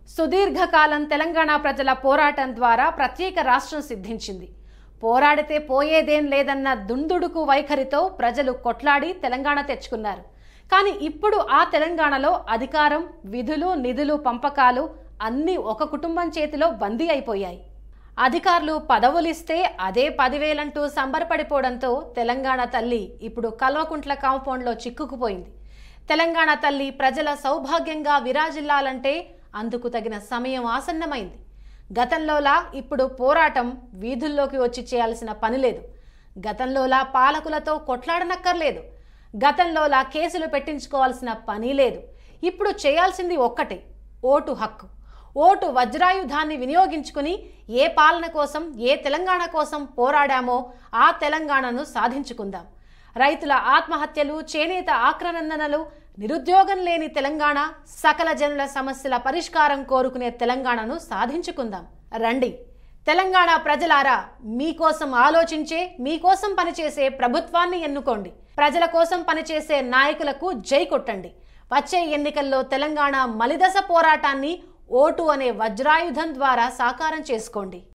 సుదీర్ఘకాలం తెలంగాణ ప్రజల పోరాటం ద్వారా ప్రత్యేక రాష్ట్రం సిద్ధించింది. పోరాడితే పోయేదేం లేదన్న దుందుడుకు వైఖరితో ప్రజలు కొట్లాడి తెలంగాణ తెచ్చుకున్నారు. కానీ ఇప్పుడు ఆ తెలంగాణలో అధికారం, విధులు, నిధులు పంపకాలు అన్నీ ఒక కుటుంబం చేతిలో బందీ అయిపోయాయి. అధికారులు పదవులిస్తే అదే 10,000 సంబరపడిపోవడంతో తెలంగాణ తల్లి ఇప్పుడు కల్వకుంట్ల కాంపౌండ్లో చిక్కుకుపోయింది. తెలంగాణ తల్లి ప్రజల సౌభాగ్యంగా విరాజిల్లాలంటే అందుకు తగిన సమయం ఆసన్నమైంది. గతంలోలా ఇప్పుడు పోరాటం వీధుల్లోకి వచ్చి చేయాల్సిన పని లేదు. గతంలోలా పాలకులతో కొట్లాడనక్కర్లేదు. గతంలోలా కేసులు పెట్టించుకోవాల్సిన పని లేదు. ఇప్పుడు చేయాల్సింది ఒక్కటే, ఓటు హక్కు. ఓటు వజ్రాయుధాన్ని వినియోగించుకుని ఏ పాలన కోసం, ఏ తెలంగాణ కోసం పోరాడామో ఆ తెలంగాణను సాధించుకుందాం. రైతుల ఆత్మహత్యలు, చేనేత ఆక్రమణలు, నిరుద్యోగం లేని తెలంగాణ, సకల జనుల సమస్యల పరిష్కారం కోరుకునే తెలంగాణను సాధించుకుందాం. రండి తెలంగాణ ప్రజలారా, మీకోసం ఆలోచించే, మీకోసం పనిచేసే ప్రభుత్వాన్ని ఎన్నుకోండి. ప్రజల కోసం పనిచేసే నాయకులకు జై కొట్టండి. వచ్చే ఎన్నికల్లో తెలంగాణ మలిదశ పోరాటాన్ని ఓటు అనే వజ్రాయుధం ద్వారా సాకారం చేసుకోండి.